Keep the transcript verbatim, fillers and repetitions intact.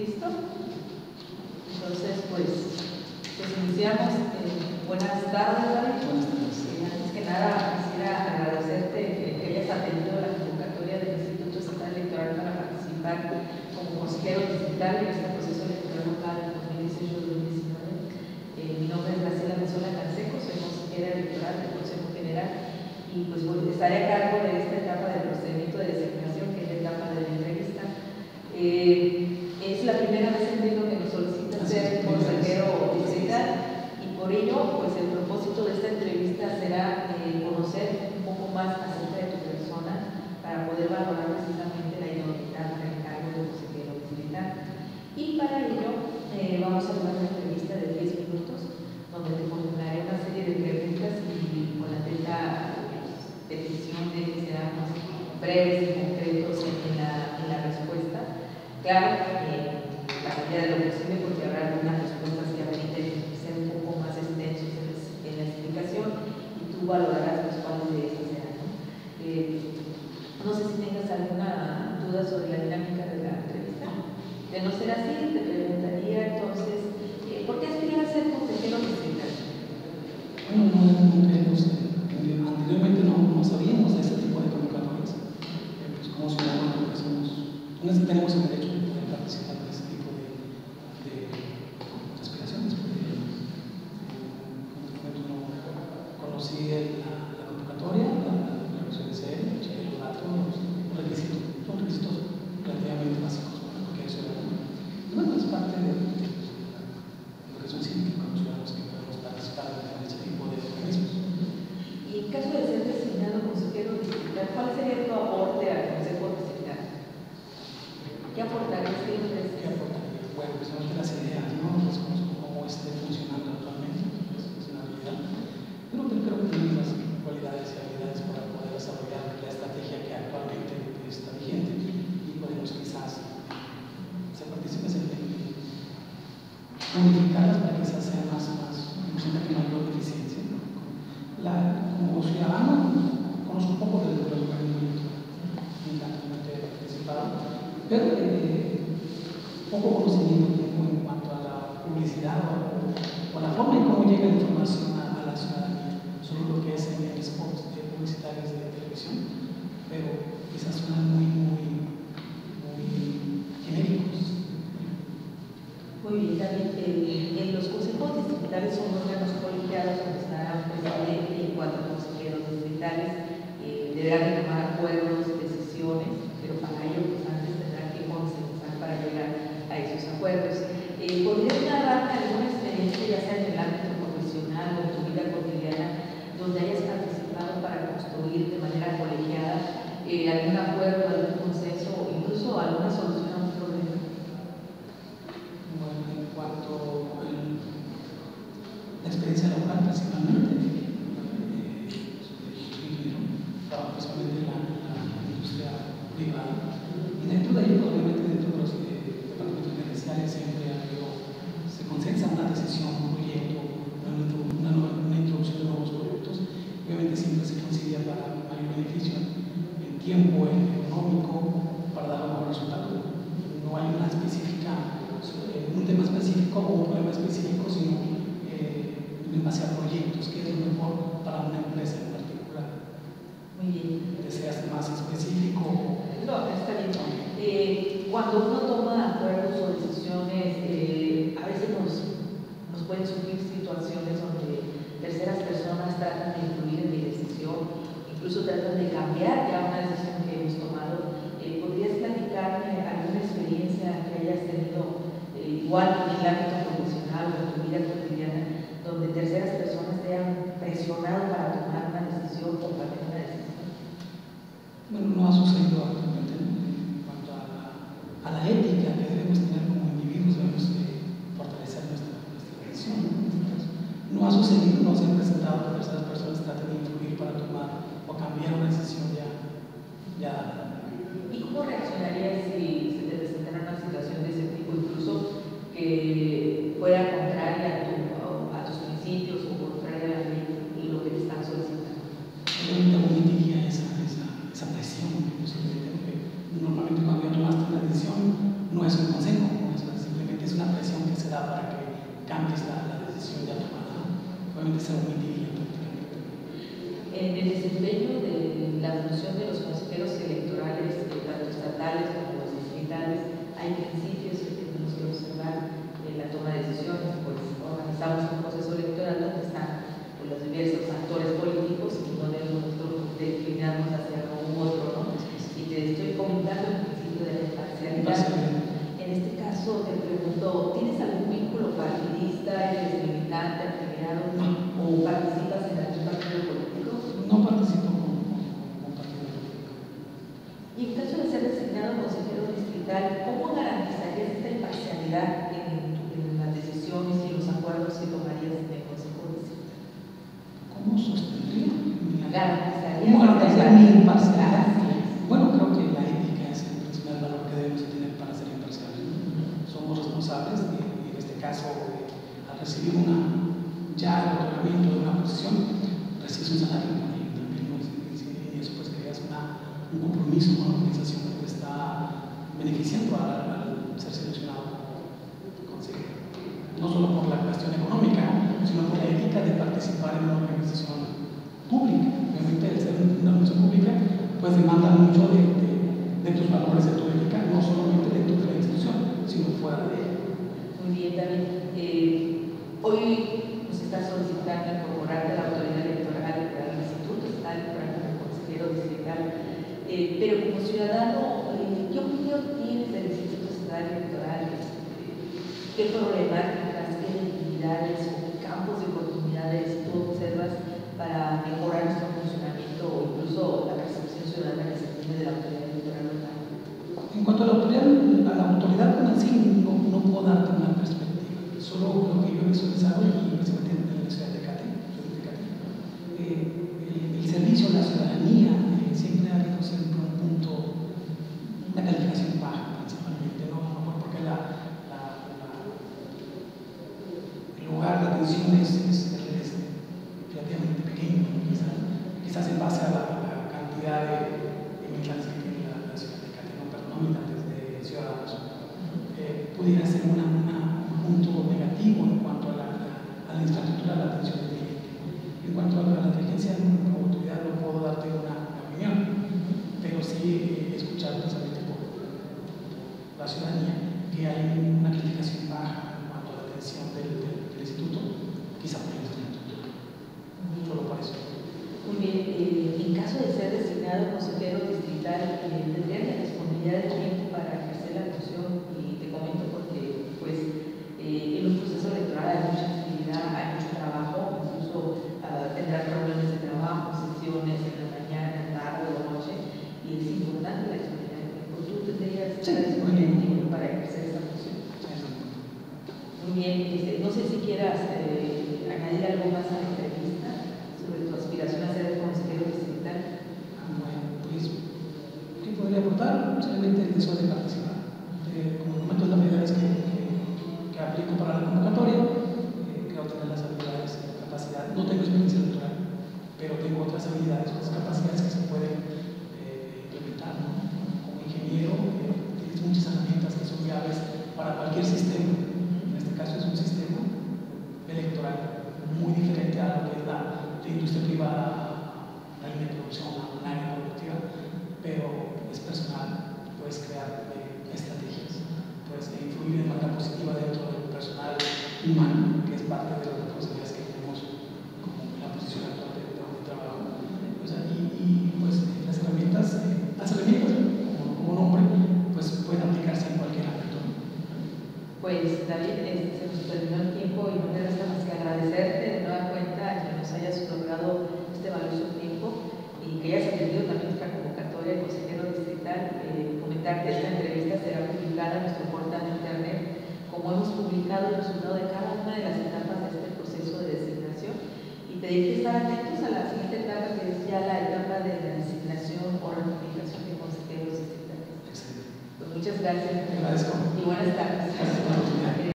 ¿Listo? Entonces, pues, pues iniciamos. Eh, buenas tardes, David. Buenas tardes. Eh, antes que nada, quisiera agradecerte que, que hayas atendido la convocatoria del Instituto Estatal Electoral para participar como consejero distrital en este proceso electoral local del dos mil dieciocho dos mil diecinueve. Eh, mi nombre es Graciela Menzola Canseco, soy consejera electoral del Consejo General y pues bueno, estaré a cargo de esta etapa del procedimiento de designación, que es la etapa de la entrevista. Eh, es la primera vez, entiendo, que nos solicitan ser consejero distrital y por ello, pues el propósito de esta entrevista será eh, conocer un poco más acerca de tu persona para poder valorar precisamente la idoneidad para el cargo de consejero distrital. Y para ello eh, vamos a hacer una entrevista de diez minutos donde te formularé una serie de preguntas y con la atenta petición de que seamos breves y concretos en la, en la respuesta. Claro, eh, la medida de lo posible, porque habrá algunas respuestas que ameriten ser un poco más extensos en, en la explicación y tú valorarás pues, cuáles de esas serán, ¿no? Eh, no sé si tengas alguna duda sobre la dinámica de la entrevista. De no ser así, te preguntaría entonces, eh, ¿por qué aspiras a ser consejero distrital? Bueno, no, no tenemos, eh, anteriormente no, no sabíamos de este tipo de convocatorias. Eh, pues como ciudadanos, pues somos, no tenemos el derecho de poder participar de este tipo de, de, de aspiraciones. Porque, eh, en este momento no conocí la, la convocatoria, la, la revisión de serie, los datos, los requisitos, son requisitos relativamente básicos para cualquier ciudadano. Y bueno, es parte de, de, de lo que es un cívico como ciudadanos que podemos participar en este tipo de organismos. Y en caso de ser designado consejero distrital, ¿cuál sería tu aporte al consejo distrital? ¿Qué aportarías? ¿Qué ofreces? ¿Qué aportaría? Bueno, precisamente las ideas, ¿no? Desconozco cómo esté funcionando actualmente, pues, es una realidad. Pero creo que tenemos las cualidades y habilidades para poder desarrollar la estrategia que actualmente está vigente y podemos quizás se participe en unificarlas para que quizás sea más, más, más mayor eficiencia. La, como ciudadano, conozco un poco del organismo, me encanta participar, pero eh, poco conocimiento tengo en cuanto a la publicidad o, o la forma en cómo llega la información a, a la ciudadanía, solo lo que es en spots publicitarios de televisión, pero quizás suenan muy, muy, muy genéricos. Muy bien, también eh, en los consejos distritales son órganos colegiados donde estará un presidente y cuatro consejeros distritales, eh, deberán de tomar acuerdos, decisiones, pero para ello pues antes tendrán que consensuar para llegar a esos acuerdos. Eh, ¿Podrías narrar alguna experiencia, ya sea en el ámbito profesional o en tu vida cotidiana, donde hayas participado para construir de manera colegiada eh, algún acuerdo, algún consenso o incluso alguna solución a un problema? Bueno, en cuanto a la experiencia laboral, principalmente, eh, trabajo principalmente en la, la industria privada. Y dentro de ello, obviamente, dentro de los eh, departamentos gerenciales siempre ha habido, se consensa una decisión, un proyecto, una, una, una introducción de nuevos productos. Obviamente siempre se concilia para mayor beneficio en tiempo, en económico, para dar un buen resultado. No hay una específica, un tema específico o un problema específico, sino eh, en base a proyectos, que es lo mejor para una empresa en particular. Muy bien. ¿Deseas más específico? No, está bien. Eh, cuando uno toma acuerdos o decisiones, eh, a veces nos, nos pueden surgir situaciones donde terceras personas tratan de influir en mi decisión, incluso tratan de cambiar ya una decisión que hemos tomado. Eh, ¿Podrías platicarme alguna experiencia que hayas tenido eh, igual en el ámbito profesional o en tu vida cotidiana, donde terceras personas te han presionado para tomar una decisión o para tener una decisión? Bueno, no ha sucedido actualmente en cuanto a la, a la ética que debemos tener como individuos, debemos eh, fortalecer nuestra, nuestra decisión. No ha sucedido, no se han presentado que terceras personas traten de influir para tomar o cambiar una decisión ya, ya ¿Y cómo reaccionarías si se te presentara una situación de ese tipo, incluso que fuera contraria a, tu, a tus principios o contraria a la ley y lo que te están solicitando? Obviamente omitiría esa, esa, esa presión que normalmente cuando ya tomaste una decisión no es un consejo, no es una principios que tenemos que observar en la toma de decisiones, pues organizamos un proceso electoral donde están pues, los diversos actores políticos y no debemos nosotros declinarnos hacia un otro, ¿no? Y te estoy comentando el principio de la imparcialidad. En este caso te pregunto, ¿tienes algún vínculo partidista, eres militante, afiliado o participas en algún partido político? No participo con, con partido político. Y en caso de ser designado consejero distrital, ¿cómo garantizarías esta imparcialidad en, en las decisiones y los acuerdos que tomarías en el consejo distrital? ¿Cómo sostendría? ¿Garantizarías ¿Cómo garantizaría mi imparcialidad? Gracias. Bueno, creo que la ética es el principal valor que debemos tener para ser imparciales. Somos responsables de, en este caso, de, al recibir una, ya el otorgamiento de una posición, recibes un salario por ello también, ¿no? Y eso pues creas una, un compromiso con la organización que te está beneficiando al, al ser seleccionado como consejero. No solo por la cuestión económica, sino por la ética de participar en una organización pública. Obviamente, el ser una organización pública pues demanda mucho de, de, de tus valores, de tu ética, no solamente dentro de la institución, sino fuera de ella. Muy bien, David. Eh, hoy nos está solicitando incorporarte a la autoridad electoral del Instituto Estatal Electoral como consejero distrital. Eh, pero como ciudadano, eh, ¿qué opinión tienes del Instituto Estatal Electoral? ¿Qué problemáticas, qué debilidades o qué campos de oportunidades tú observas para mejorar nuestro funcionamiento o incluso la percepción ciudadana que se tiene de la autoridad electoral local? En cuanto a la autoridad, a la autoridad como así, no, no puedo darte una perspectiva. Solo lo que yo he visualizado, y precisamente en la ciudad de Tecate, eh, el, el servicio a la ciudadanía eh, siempre ha habido siempre un punto, una calificación baja principalmente, ¿no? A lo mejor porque la, la, la, el lugar de atención es, es, es relativamente pequeño, quizás, quizás en base a la, a la cantidad de emigrantes que tiene la, la ciudad de Tecate, no, perdón, habitantes de ciudadanos, eh, pudiera ser una, una, un punto negativo en cuanto a la, a la infraestructura de la atención del cliente. En cuanto a la, a la diligencia, como autoridad no puedo darte una, una opinión, pero sí he escuchado precisamente por la ciudadanía que hay una calificación baja en cuanto a la atención del, del, del instituto, quizá por la infraestructura. Solo por eso. Muy bien, eh, en caso de ser designado consejero distrital, eh, ¿tendrías la disponibilidad de tiempo para ejercer la función? Y te comento porque pues, eh, en un proceso electoral hay mucha actividad, hay mucho trabajo, incluso uh, tendrás reuniones de trabajo, sesiones en la mañana, tarde o noche, y es importante la disponibilidad de tiempo. ¿Tú tendrías Sí, la disponibilidad de tiempo para ejercer esta función? Muy bien, este, no sé si quieras eh, añadir algo más a la entrevista sobre tu aspiración a ser consejero distrital. Bueno, pues, ¿qué podría aportar? Simplemente el deseo de participar. Eh, como comento, es la primera vez que, que, que aplico para la convocatoria. Eh, creo tener las habilidades y la capacidad. No tengo experiencia electoral, pero tengo otras habilidades, otras capacidades que se pueden eh, implementar, ¿no? Como ingeniero, eh, tienes muchas herramientas que son llaves para cualquier sistema. En este caso es un sistema electoral muy diferente a lo que es la, la industria privada, la línea de producción, una área productiva, pero es personal, puedes crear eh, estrategias, puedes eh, influir de manera positiva dentro del personal humano, que es parte de las responsabilidades que tenemos como la posición actual de, de, de trabajo. O sea, y, y pues las herramientas, eh, las herramientas como, como nombre, pues pueden aplicarse en cualquier ámbito. Pues David, este, se nos terminó el tiempo y no me resta más que agradecerte de nueva cuenta que nos hayas otorgado este valioso tiempo y que hayas atendido también nuestra convocatoria de consejero distrital. Eh, comentarte, esta entrevista será publicada en nuestro portal de internet, como hemos publicado el resultado de cada una de las etapas de este proceso de designación, y pedirte estar atentos a la siguiente etapa, que es ya la etapa de la designación o ratificación de consejeros distritales. Pues muchas gracias. Te agradezco. Y buenas tardes. Gracias por la oportunidad.